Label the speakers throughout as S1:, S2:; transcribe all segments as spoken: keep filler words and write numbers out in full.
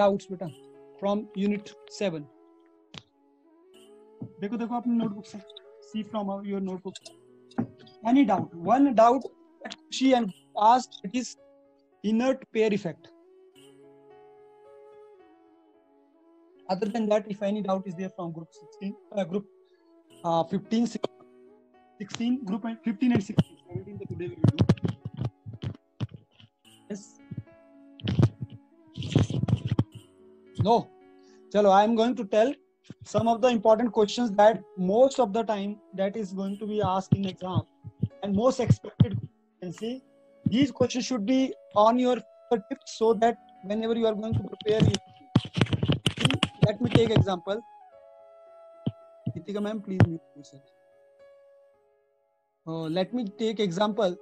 S1: doubts beta from unit seven? देखो देखो अपनी notebook से, see from your notebook. Any doubt? One doubt that she and asked, it is inert pair effect. Other than that, if any doubt is there from group sixteen, uh, group uh, fifteen, sixteen, group fifteen and sixteen, seventeen the today we will do. Yes. No. Chalo, I am going to tell some of the important questions that most of the time that is going to be asked in exam and most expected. And see, these questions should be on your tips so that whenever you are going to prepare, you see, let me take example. Ritika ma'am, please mute yourself. Uh, let me take example.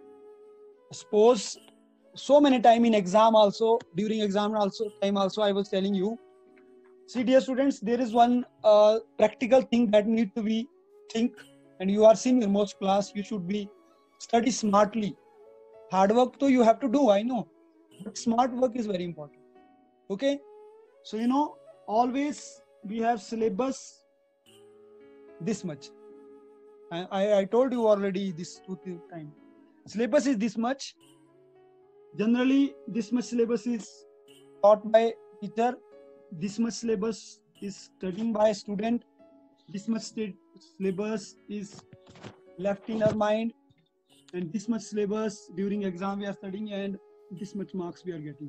S1: Suppose so many time in exam also, during exam also time also, I was telling you, see dear students, there is one uh, practical thing that need to be think, and you are senior most class, you should be study smartly. Hard work though you have to do, I know, but smart work is very important. Okay, so you know, always we have syllabus this much. I, I, I told you already this two times. Syllabus is this much. Generally, this much syllabus is taught by teacher. This much syllabus is studied by a student. This much syllabus is left in our mind, and this much syllabus during exam we are studying, and this much marks we are getting.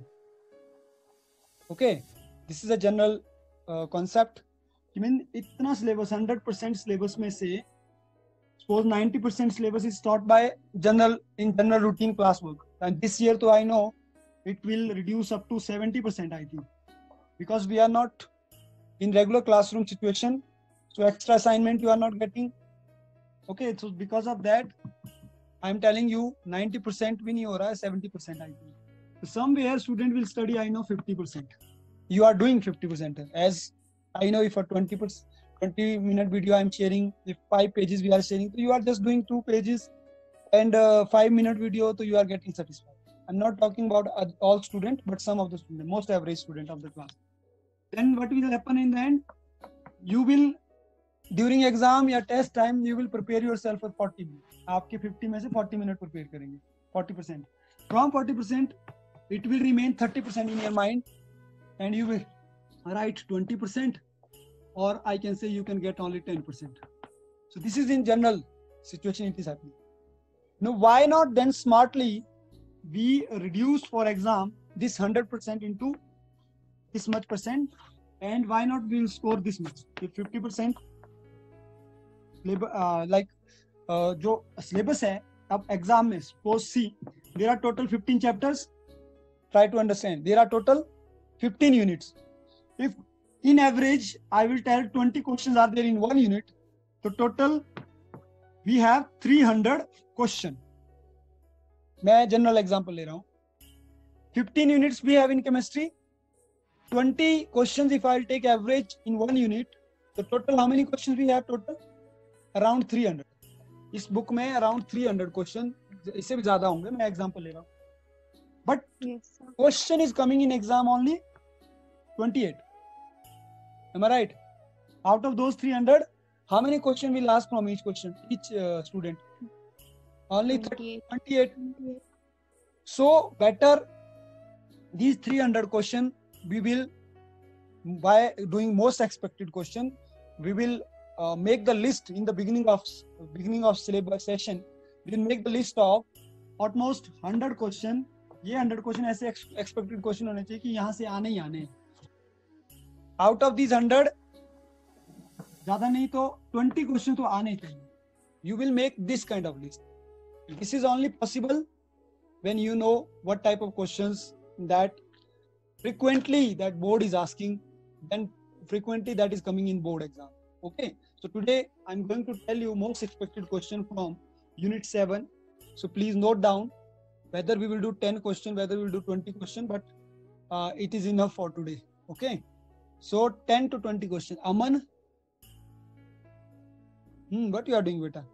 S1: Okay, this is a general uh, concept. I mean, itna syllabus, one hundred percent syllabus में से suppose ninety percent syllabus is taught by general in general routine classwork, and this year too I know it will reduce up to seventy percent I think, because we are not in regular classroom situation, so extra assignment you are not getting. Okay, so because of that I am telling you ninety percent भी नहीं हो रहा है, seventy percent I think. So somewhere student will study, I know fifty percent. You are doing fifty percent. As I know, if for twenty percent, twenty minute video I am sharing, if five pages we are sharing, so you are just doing two pages, and uh, five minute video, so you are getting satisfied. I'm not talking about all students, but some of the students, most average student of the class. Then what will happen in the end? You will, during exam या test time, you will prepare yourself for forty minutes. आपके fifty में से forty minute prepare करेंगे, forty percent. From forty percent, it will remain thirty percent in your mind, and you will write twenty percent, or I can say you can get only ten percent. So this is in general situation it is happening. Now why not then smartly we reduce for exam this one hundred percent into this much percent, and why not we will score this much? If fifty percent uh, like uh, जो syllabus है अब exam में, suppose see there are total fifteen chapters. Try to understand, there are total fifteen units. If in average I will tell twenty questions are there in one unit, so total we have three hundred question. मैं general example ले रहा हूँ. fifteen units we have in chemistry. twenty questions if I'll take average in one unit, so total how many questions we have total? Around three hundred. इस book में around three hundred question, इससे भी ज़्यादा होंगे, मैं example ले रहा हूँ. But yes, question is coming in exam only twenty-eight. Am I right? Out of those three hundred, how many questions will ask from each question, each uh, student? Only twenty-eight. twenty-eight. So better these three hundred questions we will, by doing most expected question, we will uh, make the list in the beginning of beginning of syllabus session. We will make the list of almost one hundred question. ये one hundred question ऐसे expected question होने चाहिए कि यहाँ से आने ही आने. Out of these one hundred, ज़्यादा नहीं तो twenty question तो आने चाहिए. You will make this kind of list. This is only possible when you know what type of questions that frequently that board is asking, then frequently that is coming in board exam. Okay, so today I'm going to tell you most expected question from unit seven. So please note down whether we will do ten question, whether we will do twenty question, but uh, it is enough for today. Okay, so ten to twenty question. Aman, hmm, what you are doing, beta?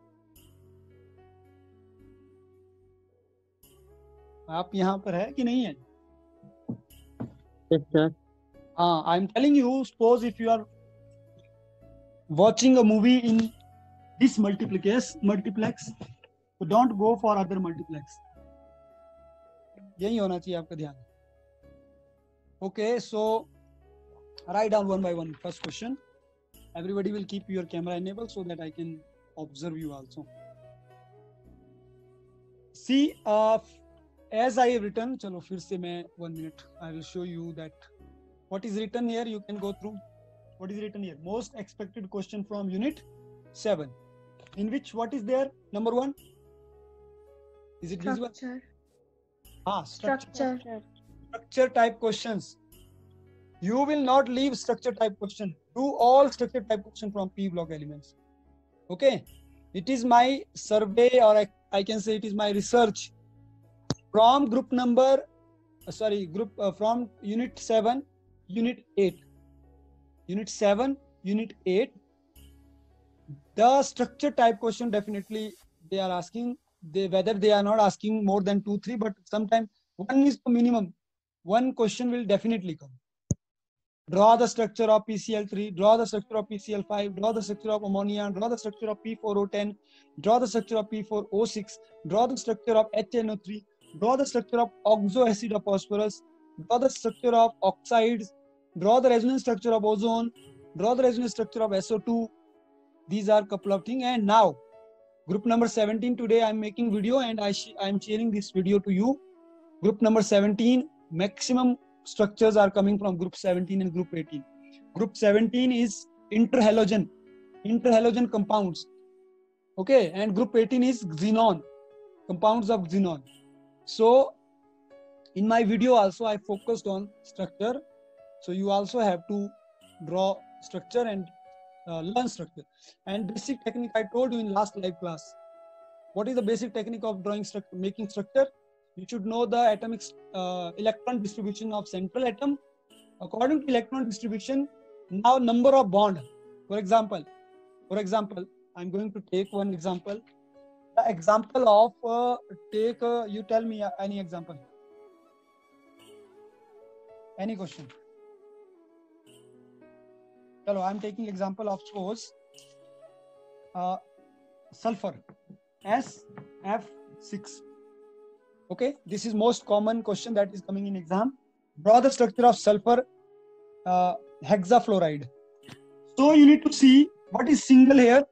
S1: आप यहाँ पर है कि नहीं है?
S2: Yes, sir.
S1: Uh, I'm telling you, suppose if you are watching a movie in this multiplex, multiplex, so don't go for other multiplex. यही होना चाहिए आपका ध्यान. Okay, so write down one by one. First question. Everybody will keep your camera enabled so that I can observe you also. See, uh, as I have written, chalo fir se main one minute. I will show you that what is written here. You can go through. What is written here? Most expected question from unit seven. In which what is there? Number one. Is it visible?
S2: Structure.
S1: Ah, structure.
S2: Structure.
S1: Structure type questions. You will not leave structure type question. Do all structure type question from P block elements. Okay. It is my survey, or I, I can say it is my research from group number, uh, sorry, group uh, from unit seven, unit eight. Unit seven, unit eight. The structure type question definitely they are asking. They whether they are not asking more than two, three, but sometimes one is the minimum. One question will definitely come. Draw the structure of P C L three, draw the structure of P C L five, draw the structure of ammonia, draw the structure of P four O ten, draw the structure of P four O six, draw the structure of H N O three, draw the structure of oxoacid of phosphorus, draw the structure of oxides, draw the resonance structure of ozone, draw the resonance structure of S O two. These are couple of things. And now, group number seventeen, today I am making video and I I am sharing this video to you. Group number seventeen, maximum structures are coming from group seventeen and group eighteen. Group seventeen is interhalogen, interhalogen compounds. Okay, and group eighteen is xenon, compounds of xenon. So, in my video also I focused on structure. So you also have to draw structure and uh, learn structure. And basic technique I told you in last live class. What is the basic technique of drawing structure, making structure? You should know the atomic uh, electron distribution of central atom. According to electron distribution, now number of bond. For example, for example, I'm going to take one example. The example of uh, take. Uh, you tell me uh, any example. Any question? Hello, I'm taking example of suppose uh, sulfur S F six. Okay, this is most common question that is coming in exam. Draw the structure of sulfur uh, hexafluoride. So you need to see what is single here.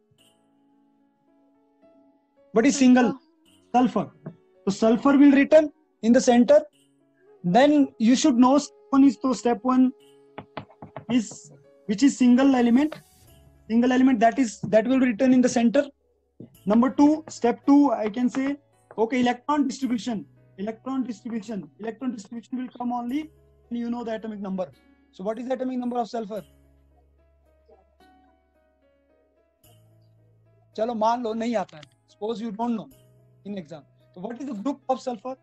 S1: What is single? Sulfur. So sulfur will written in the center. Then you should know step one is so step one is which is single element. Single element that is that will be written in the center. Number two, step two, I can say. Okay, electron distribution, electron distribution, electron distribution will come only when you know the atomic number. So what is the atomic number of sulfur? चलो मान लो नहीं आता है. Suppose you don't know in exam. So what is the group of sulfur?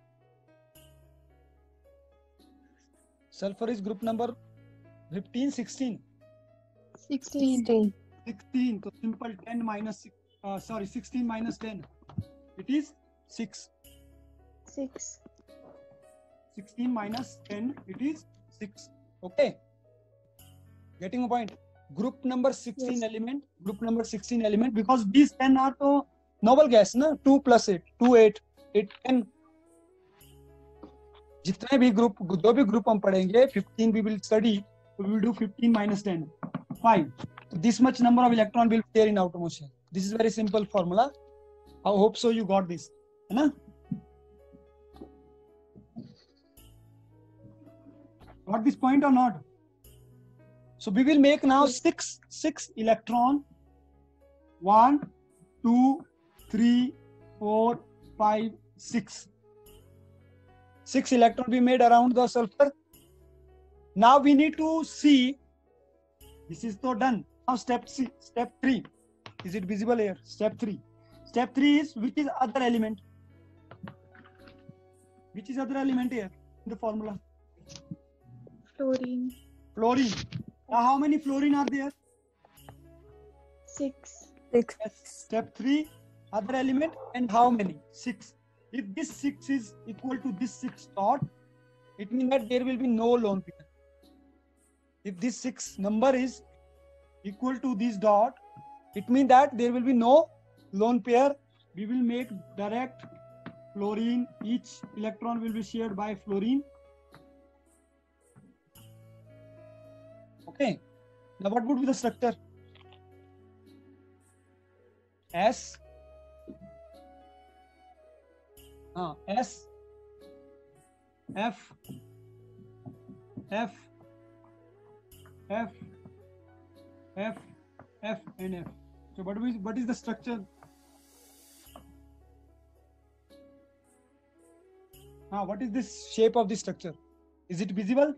S1: Sulfur is group number fifteen, sixteen.
S2: sixteen.
S1: sixteen. So simple ten minus six. Uh, sorry, sixteen minus ten. It is six.
S2: six.
S1: sixteen minus ten, it is six. Okay. Getting a point. Group number sixteen
S2: Yes.
S1: element, group number sixteen element, because these ten are to noble gas, na? two plus eight, two, eight, eight, ten. जितने भी group, जो भी group हम पढ़ेंगे, fifteen we will study, we will do fifteen minus ten. Fine. So this much number of electron will be there in outer motion. This is very simple formula. I hope so you got this. है ना? Got this point or not? So we will make now six six electron. One, two, three, four, five, six. Six electron we made around the sulfur. Now we need to see. This is so done. Now step C, step three. Is it visible here? Step three. Step three is which is other element. Which is other element here in the formula?
S2: Fluorine.
S1: Fluorine. Now how many fluorine are there?
S2: Six.
S1: Yes. Step three, other element, and how many? Six. If this six is equal to this six dot, it means that there will be no lone pair. if this six number is equal to this dot, it means that there will be no lone pair. We will make direct fluorine. Each electron will be shared by fluorine. Okay. Now what would be the structure? S. Uh, S. F. F. F. F. F and F. So what is what is the structure? Now what is this shape of the structure? Is it visible?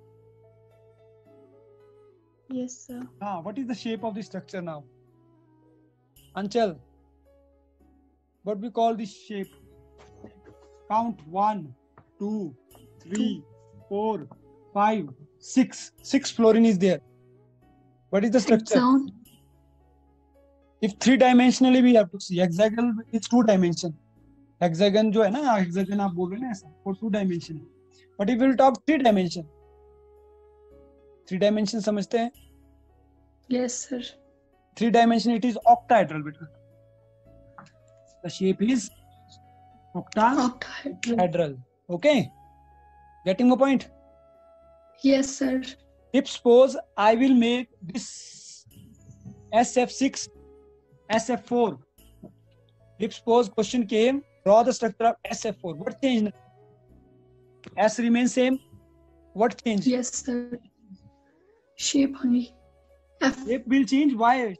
S2: Yes, sir.
S1: Ah, what is the shape of the structure now? Anchal, what we call this shape? Count one, two, three, four, five, six. Six fluorine is there. What is the structure?
S2: Hexagon.
S1: If three dimensionally we have to see, hexagon is two dimension. Hexagon जो है ना, hexagon आप बोल रहे हैं ना ऐसा, for two dimension. But if we will talk three dimension, three dimension समझते हैं?
S2: Yes, sir.
S1: Three dimension it is octahedral beta. The shape is octahedral.
S2: Octahedral.
S1: Okay, getting my point?
S2: Yes, sir.
S1: If suppose I will make this S F six, S F four. If suppose question came, draw the structure of S F four. What changed? S remains same. What changed?
S2: Yes, sir. Shape only. F.
S1: Shape will change. Why?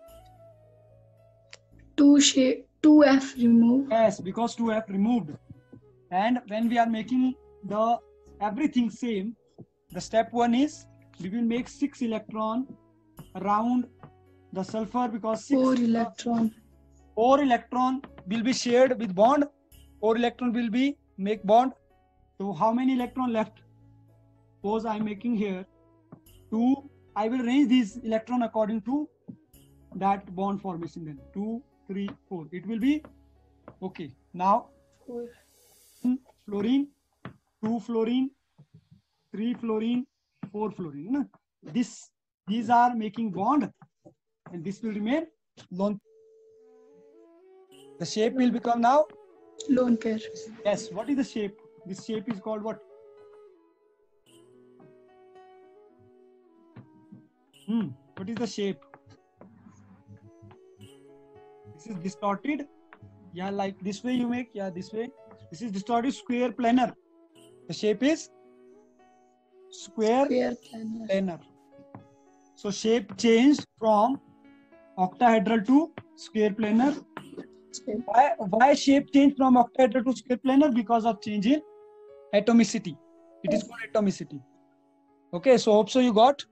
S2: Two shape. Two F remove.
S1: Yes, because two F removed. And when we are making the everything same, the step one is we will make six electron around the sulfur because six
S2: Four electron.
S1: four electron will be shared with bond. Four electron will be make bond. So how many electron left? Suppose I am making here two. I will arrange these electron according to that bond formation. Then two, three, four. It will be okay. Now
S2: Four.
S1: fluorine, two fluorine, three fluorine, four fluorine. This these are making bond, and this will remain lone. The shape will become now.
S2: Lone pair.
S1: Yes. What is the shape? This shape is called what? Hmm. What is the shape? This is distorted. Yeah, like this way you make. Yeah, this way. This is distorted square planar. The shape is square,
S2: Square planar.
S1: planar. So shape changed from octahedral to square planar.
S2: Square.
S1: Why, why shape change from octahedral to square planar? Because of change in atomicity. It is called atomicity. Okay, so hope so you got.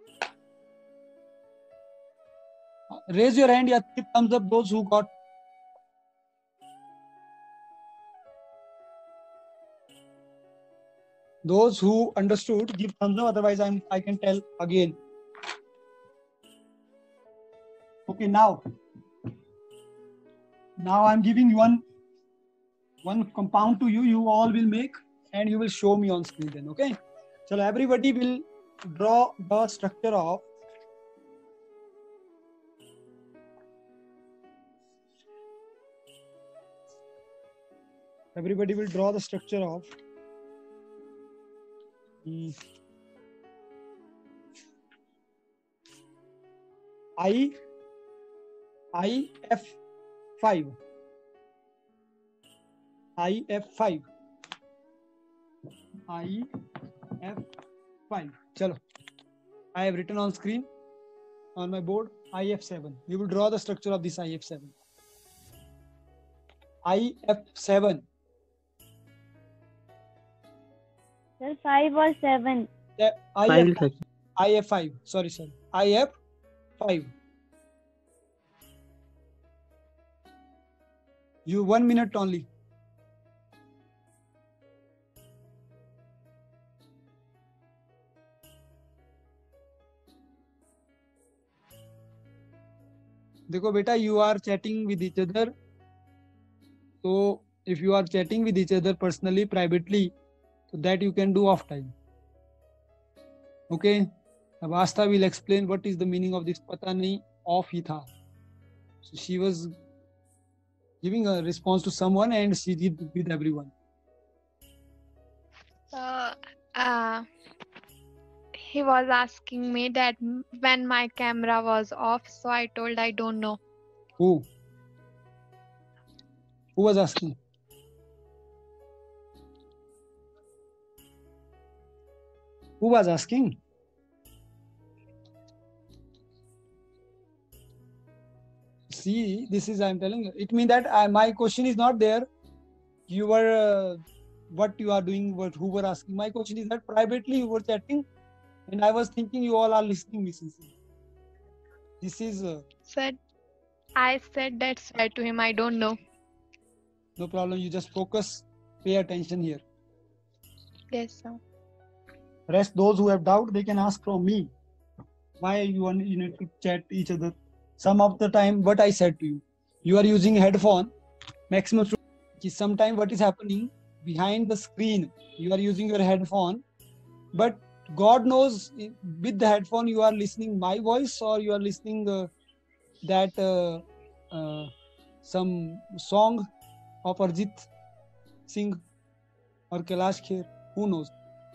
S1: Raise your hand, yeah, give thumbs up those who got. Those who understood, give thumbs up. Otherwise, I'm I can tell again. Okay, now. Now I'm giving one one compound to you. You all will make, and you will show me on screen. Then, okay. So everybody will draw the structure of. Everybody will draw the structure of mm, I I F five. I F five. I F five. Chalo. I have written on screen on my board I F seven. You will draw the structure of this I F seven. I F seven.
S3: Sir, five or seven?
S1: Yeah, I
S4: Five
S1: F five.
S4: लिखा
S1: I F five. Sorry, sir. I F five. You one minute only. देखो बेटा, you are chatting with each other. So if you are chatting with each other personally, privately, so that you can do off time. Okay. Now Asta will explain what is the meaning of this pata nahi off hi tha. So she was giving a response to someone and she did with everyone.
S4: Uh, uh, he was asking me that m- when my camera was off, so I told I don't know.
S1: Who? Who was asking? Who was asking? See, this is I'm telling you. It means that I, my question is not there. You were uh, what you are doing. What who were asking? My question is that privately you were chatting, and I was thinking you all are listening me sincerely. This is uh,
S4: Said I said that's right to him. I don't know.
S1: no problem. You just focus, pay attention here.
S4: Yes, sir.
S1: Rest those who have doubt, they can ask from me. Why you want you need to chat each other? Some of the time, what I said to you, you are using headphone. Maximum. Sometimes what is happening behind the screen, you are using your headphone, but God knows with the headphone you are listening my voice or you are listening uh, that uh, uh, some song of Arjit Singh or Kailash Kher. Who knows?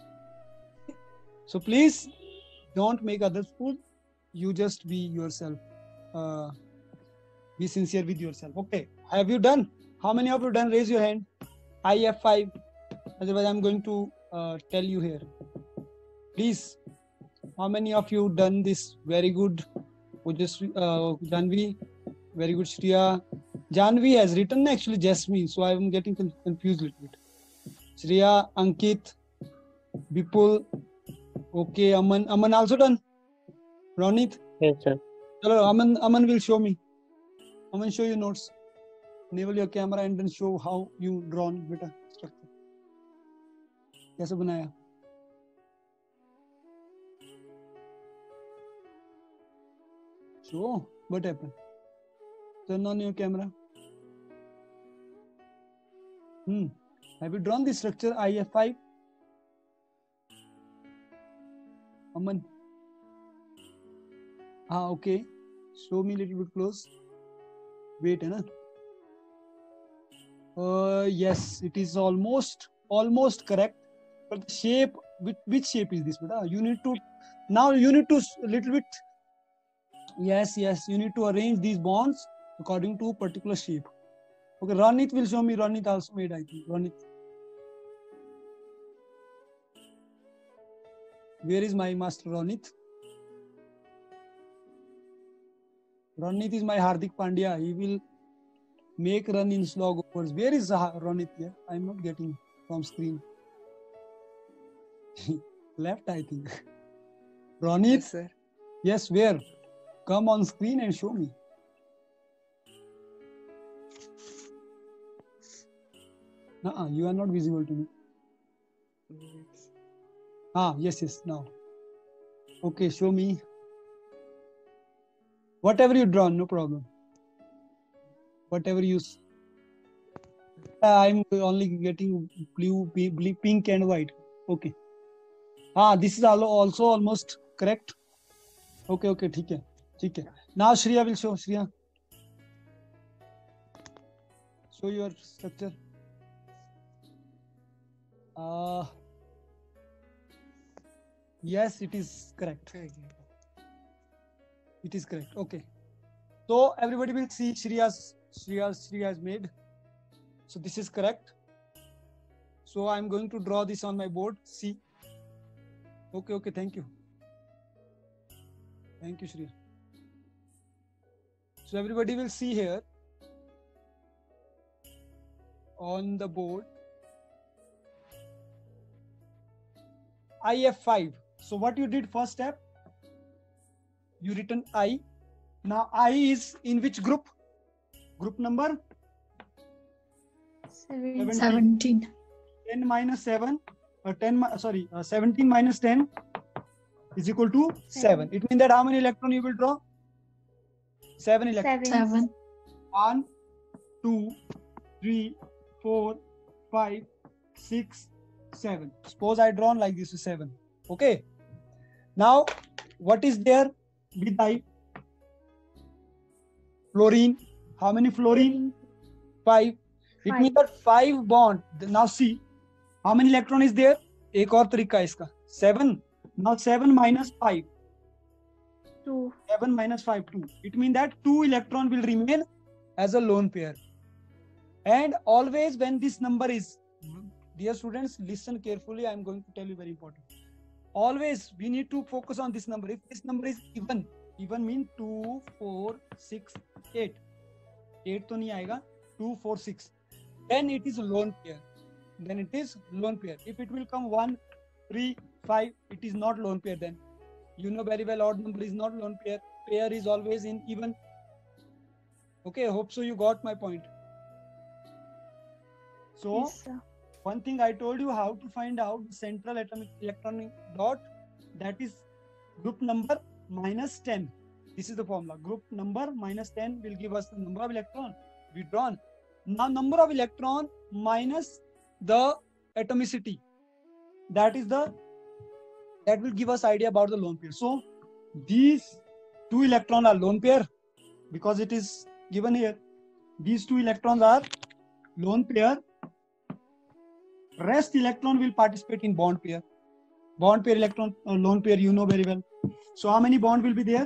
S1: So please don't make others fool. You just be yourself. Uh, be sincere with yourself. Okay. Have you done? How many of you done? Raise your hand. I F five. Otherwise, I'm going to uh, tell you here. Please. How many of you done this? Very good. Ojasvi, uh, Janvi. Very good. Shriya. Janvi has written actually Jasmine. So I'm getting confused a little bit. Shriya, Ankit, Bipul. Okay. Aman. Aman also done. Ronit.
S5: Yes, sir.
S1: Hello, Aman, Aman will show me. Aman, show you notes. Enable your camera and then show how you drawn beta structure. कैसे बनाया? Show what happened. Turn on your camera. Hmm. Have you drawn the structure I F five? Aman. Ah, okay. Show me a little bit close. Wait, है ना? Uh, yes, it is almost almost correct. But the shape, which, which shape is this? Beta? You need to now you need to a little bit. Yes, yes, you need to arrange these bonds according to particular shape. Okay, Ronit will show me. Ronit also made, I think. Ronit. Where is my master Ronit? Ronit is my Hardik Pandya. He will make run in slog overs. Where is Ronit here? I'm not getting from screen. Left, I think. Ronit?
S6: Yes, sir.
S1: Yes, where? Come on screen and show me. Uh-uh, you are not visible to me.
S6: Yes.
S1: Ah, yes, yes, now. Okay, show me. Whatever you drawn, no problem. Whatever you... I'm only getting blue, blue, pink and white. Okay. Ah, this is also almost correct. Okay, okay, ठीक है, ठीक है. Now Shriya will show. Shriya, show your structure. Uh, yes, it is correct. It is correct. Okay. So everybody will see Shriya's Shriya's Shriya has made. So this is correct. So I'm going to draw this on my board. See. Okay, okay, thank you. Thank you, Shriya. So everybody will see here on the board I F five. So what you did first step, you written I. Now I is in which group? Group number?
S2: Seventeen. Seventeen.
S1: ten minus seven, or ten, sorry, uh, seventeen minus ten is equal to seven. It means that how many electrons you will draw? Seven electrons.
S3: Seven.
S2: Seven.
S1: One, two, three, four, five, six, seven. Suppose I drawn like this is seven. Okay. Now what is there with I? Fluorine. How many fluorine? Five. It
S2: Five.
S1: means that five bond. Now see, how many electron is there? एक और तरीका है इसका. Seven. Now seven minus five.
S2: Two.
S1: Seven minus five, two. It means that two electron will remain as a lone pair. And always when this number is, dear students, listen carefully. I am going to tell you very important. Always we need to focus on this number. If this number is even, even mean two, four, six, eight. eight तो नहीं आएगा. two, four, six. Then it is lone pair. Then it is lone pair. If it will come one, three, five, it is not lone pair then. You know very well odd number is not lone pair. Pair is always in even. Okay, I hope so you got my point. So,
S2: Yes, sir.
S1: one thing I told you how to find out the central atomic electronic dot, that is group number minus ten. This is the formula. Group number minus ten will give us the number of electron withdrawn. Now number of electron minus the atomicity. That is the, that will give us idea about the lone pair. So these two electrons are lone pair because it is given here. These two electrons are lone pair. Rest electron will participate in bond pair. Bond pair electron, uh, lone pair, you know very well. So how many bond will be there?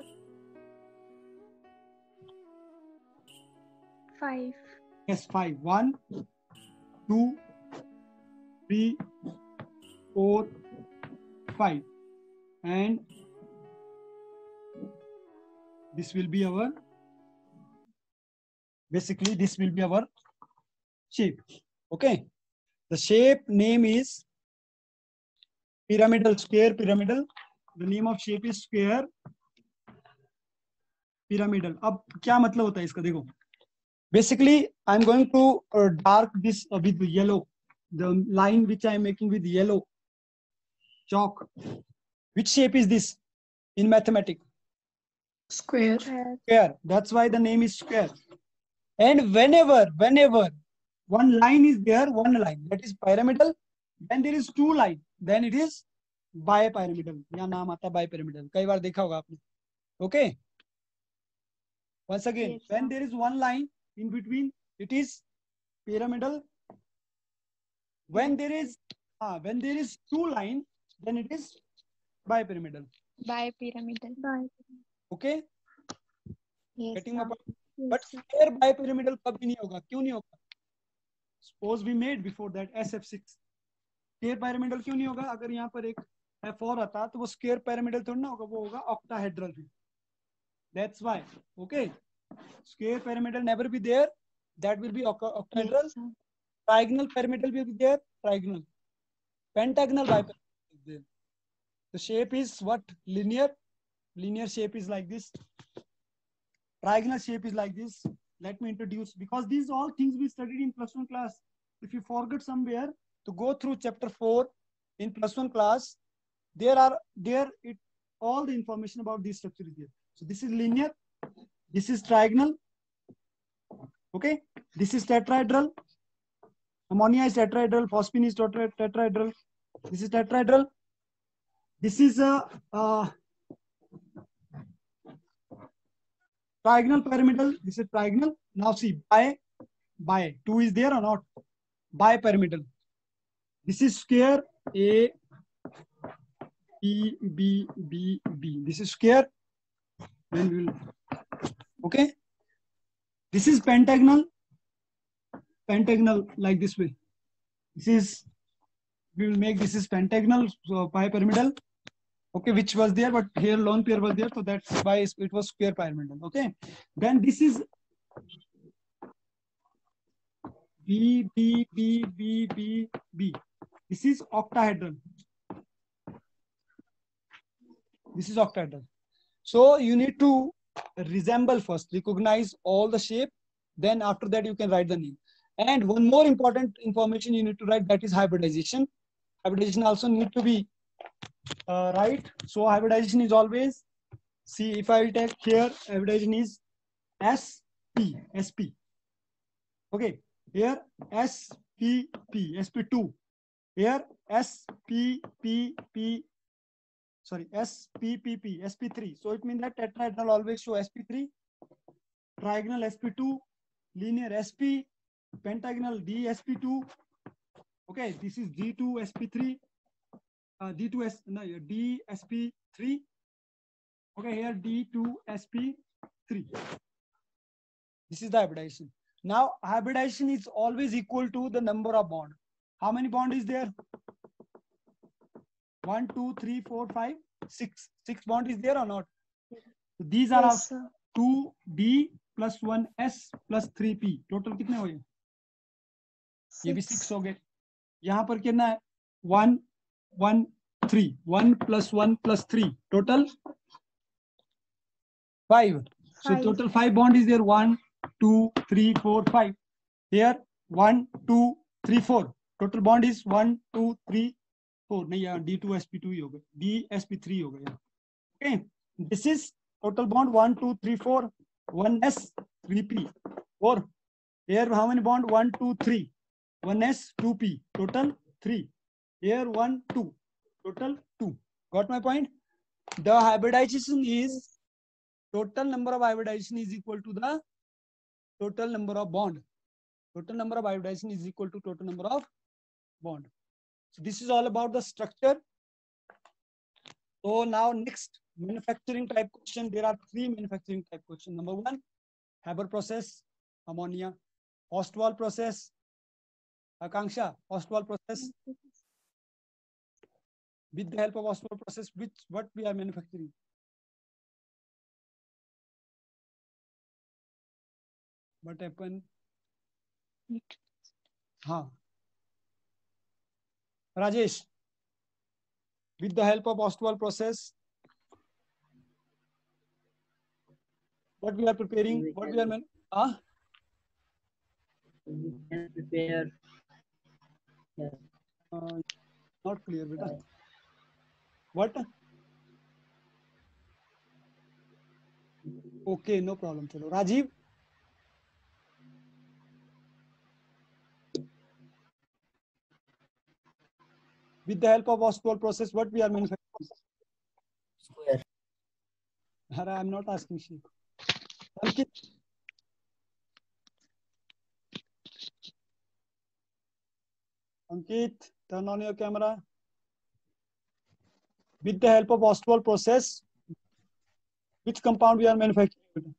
S2: Five.
S1: Yes, five. One, two, three, four, five. And this will be our, basically this will be our shape. Okay. The shape name is pyramidal, square pyramidal. The name of shape is square pyramidal. अब क्या मतलब होता है इसका देखो. Basically, I am going to uh, dark this uh, with yellow. The line which I am making with yellow chalk. Which shape is this in mathematics?
S2: Square.
S1: Square. That's why the name is square. And whenever, whenever one line is there, one line that is pyramidal. When there is two line, then it is bipyramidal. यहाँ नाम आता bipyramidal. कई बार देखा होगा आपने. Okay. Once again,
S3: Yes,
S1: when
S3: sir.
S1: there is one line in between, it is pyramidal. When there is, ah, when there is two line, then it is bipyramidal.
S4: Bipyramidal.
S2: Bye.
S1: Okay.
S3: Yes,
S1: Getting my
S3: sir.
S1: point?
S2: Yes,
S1: But
S2: sir.
S1: square bipyramidal कभी नहीं होगा. क्यों नहीं होगा? Suppose we made before that S F six. Square pyramidal क्यों नहीं होगा? अगर यहाँ पर एक F four आता तो वो square pyramidal थोड़ा ना होगा, वो होगा octahedral. That's why. Okay. Square pyramidal never be there. That will be octahedral.
S3: Yes, sir.
S1: Trigonal pyramidal will be there. Trigonal. Pentagonal bipyramidal is there. The shape is what? Linear. Linear shape is like this. Trigonal shape is like this. Let me introduce, because these all things we studied in plus one class. If you forget somewhere to go through chapter four in plus one class, there are there it all the information about this structure is there. So this is linear, this is trigonal, okay, this is tetrahedral, ammonia is tetrahedral, phosphine is tetra tetrahedral, this is tetrahedral, this is a, a trigonal pyramidal, this is trigonal. Now see, bi, bi, two is there or not? Bipyramidal. This is square A, B, B, B, B. This is square. Then we will, okay. This is pentagonal. Pentagonal like this way. This is, we will make this is pentagonal, so bipyramidal. Okay, which was there, but here lone pair was there, so that's why it was square pyramidal. Okay, then this is B, B, B, B, B, B. This is octahedral. This is octahedral. So you need to resemble first, recognize all the shape. Then after that you can write the name. And one more important information you need to write, that is hybridization. Hybridization also need to be uh, right. So hybridization is always, see if I will take here, hybridization is S P, S P. Okay, here S P P, S P two. Here S P P P. sorry, S P P P, S P three. So it means that tetrahedral always show S P three, trigonal S P two, linear S P, pentagonal D S P two. Okay, this is D two S P three, uh, D two S, no, D S P three. Okay, here D two S P three. This is the hybridization. Now, hybridization is always equal to the number of bond. How many bond is there? One, two, three, four, five, six. Six bond is there or not? These are
S2: Yes, sir.
S1: two D plus one S plus three P. Total कितने हुए? ये भी six हो गए. यहाँ पर कितना है? One, one, three. One plus one plus three. Total five. So
S2: Five.
S1: total five bond is there. One, two, three, four, five. Here one, two, three, four. Total bond is one, two, three, four. नहीं यहाँ D two S P two ही होगा. D S P three होगा यहाँ. Okay. This is total bond one, two, three, four. One S, three P. Or here how many bond? One, two, three. One S, two P. Total three. Here one, two. Total two. Got my point? The hybridization is total number of hybridization is equal to the total number of bond. Total number of hybridization is equal to total number of bond. So this is all about the structure. So now next manufacturing type question. There are three manufacturing type question. Number one, Haber process, ammonia. Ostwald process, Akanksha, Ostwald process. With the help of Ostwald process, which what we are manufacturing? What happened? Huh. Rajesh, with the help of Ostwald process, what we are preparing,
S6: We
S1: what
S6: can-
S1: we are man ah?
S6: We can prepare. Yeah.
S1: Uh, not clear, beta. What? Okay, no problem. Chalo. Rajiv, with the help of Ostwald process, what we are manufacturing?
S6: Square.
S1: Hara, I'm not asking you. Ankit, Ankit, turn on your camera. With the help of Ostwald process, which compound we are manufacturing?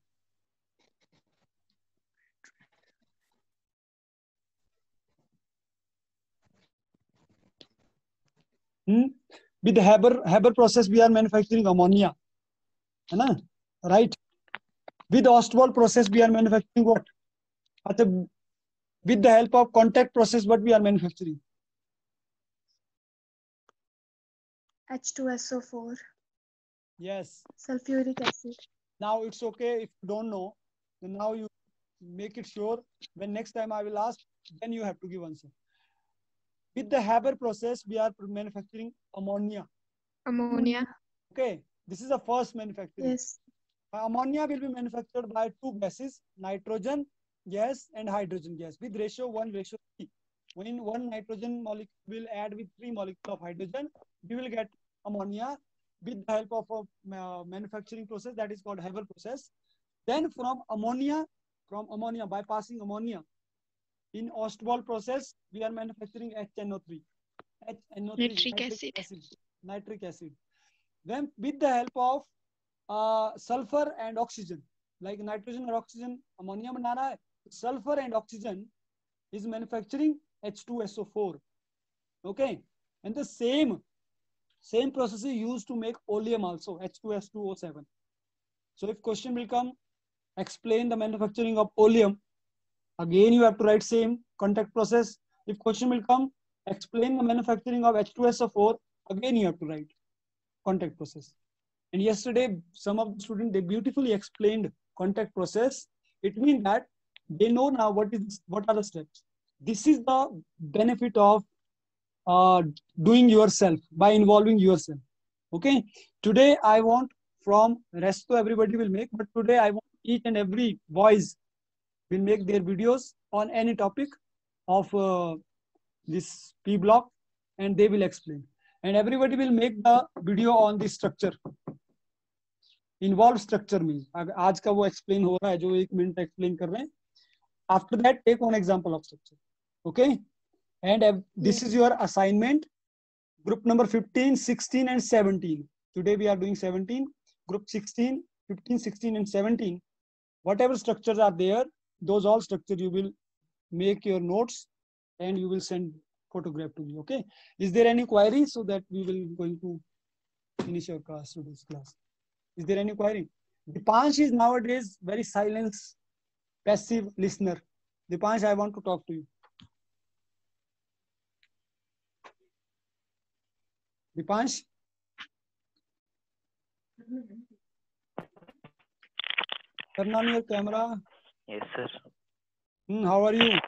S1: Hmm? With the Haber, Haber process, we are manufacturing ammonia. है ना? Right? With the Ostwald process, we are manufacturing what? अच्छा, with the help of contact process, what we are manufacturing?
S2: H two S O four.
S1: Yes.
S2: Sulfuric acid.
S1: Now it's okay if you don't know. Then now you make it sure. When next time I will ask, then you have to give answer. With the Haber process, we are manufacturing ammonia.
S4: Ammonia.
S1: Okay. This is the first manufacturing.
S2: Yes.
S1: Ammonia will be manufactured by two gases, nitrogen gas and hydrogen gas, with ratio one ratio three. When one nitrogen molecule will add with three molecules of hydrogen, we will get ammonia with the help of a uh, manufacturing process that is called Haber process. Then from ammonia, from ammonia, bypassing ammonia, in Ostwald process, we are manufacturing H N O three. H N O three,
S4: Nitric acid.
S1: Nitric acid. Then with the help of uh, sulfur and oxygen, like nitrogen or oxygen, ammonia बना रहा है, sulfur and oxygen is manufacturing H two S O four. Okay, and the same same process is used to make oleum also, H two S two O seven. So if question will come, explain the manufacturing of oleum, again you have to write same contact process. If question will come, explain the manufacturing of H two S O four, again you have to write contact process. And yesterday, some of the students, they beautifully explained contact process. It means that they know now what is what are the steps. This is the benefit of uh, doing yourself, by involving yourself. Okay. Today I want from rest to everybody will make, but today I want each and every boys will make their videos on any topic of uh, this P block, and they will explain. and everybody will make the video on this structure. Involved structure means आज का वो explain हो रहा है जो एक minute explain कर रहे हैं. After that, take one example of structure. Okay, and uh, this is your assignment. Group number fifteen, sixteen, and seventeen. Today we are doing seventeen. Group sixteen, fifteen, sixteen, and seventeen. Whatever structures are there, those all structures you will make your notes and you will send photograph to me. Okay, is there any query so that we will going to finish your class, today's class? Is there any query? Dipansh is nowadays very silent, passive listener. Dipansh, I want to talk to you. Dipansh? Turn on your camera.
S5: Yes, sir.
S1: Hmm, how are you?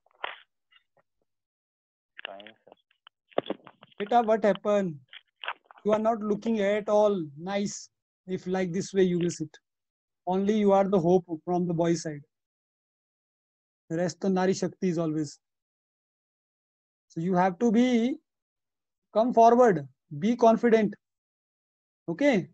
S5: Fine, sir.
S1: Beta, what happened? You are not looking at all nice. If like this way you will sit. Only you are the hope from the boy side. The rest of Nari Shakti is always. So you have to be, come forward, be confident. Okay.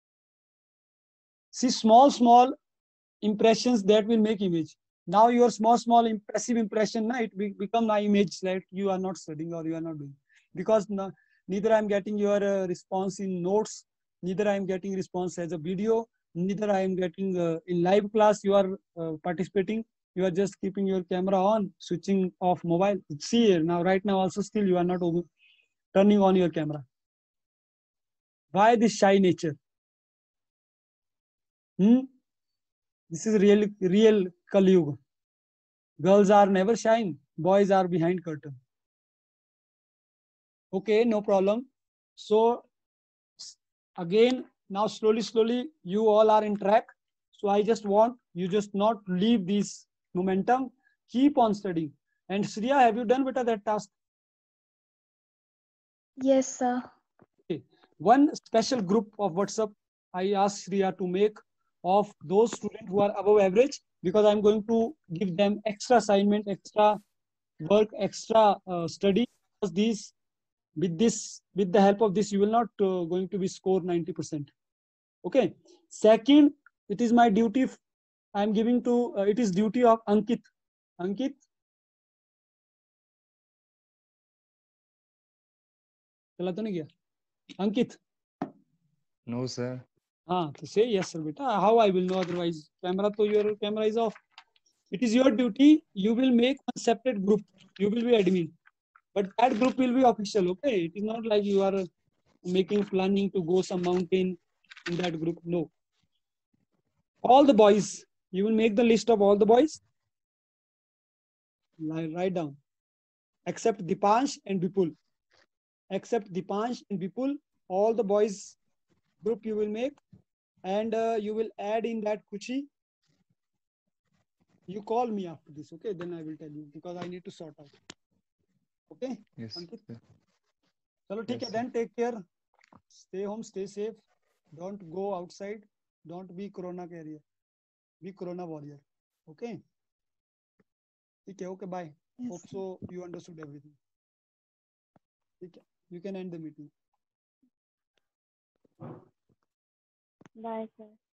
S1: See small, small impressions that will make image. Now your small, small impressive impression, na, it be, become an image that you are not studying or you are not doing. Because na, neither I am getting your uh, response in notes, neither I am getting response as a video, neither I am getting uh, in live class you are uh, participating. You are just keeping your camera on, switching off mobile. See here now, right now also still you are not over, turning on your camera. Why this shy nature? Hmm? This is real, real Kali Yuga. Girls are never shy, boys are behind curtain. Okay, no problem. So again, now slowly, slowly, you all are in track. So I just want you just not leave this momentum. Keep on studying. And Shriya, have you done with that task?
S2: Yes, sir.
S1: Okay. One special group of WhatsApp I asked Shriya to make of those students who are above average, because I'm going to give them extra assignment, extra work, extra uh, study. Because these, with this, with the help of this, you will not uh, going to be score ninety percent. Okay. Second, it is my duty. I'm giving to, uh, it is duty of Ankit. Ankit. चला तो नहीं गया? Ankit.
S7: No, sir.
S1: हाँ, तो say yes, sir, beta. How I will know otherwise? Camera, तो your camera is off. It is your duty. You will make one separate group. You will be admin, but that group will be official. Okay, it is not like you are making planning to go some mountain in that group. No. All the boys. You will make the list of all the boys. Write down. Except Dipansh and Vipul. Except Dipansh and Vipul, all the boys group you will make, and uh, you will add in that Kuchi. You call me after this, okay? Then I will tell you, because I need to sort out. Okay?
S7: Yes,
S1: Ankit?
S7: sir.
S1: Chalo, ठीक है. Then take care. Stay home, stay safe. Don't go outside. Don't be corona carrier. Be corona warrior. Okay? ठीक है. Okay, bye.
S2: Yes.
S1: Hope so you understood everything. ठीक है. You can end the meeting.
S3: Bye, sir.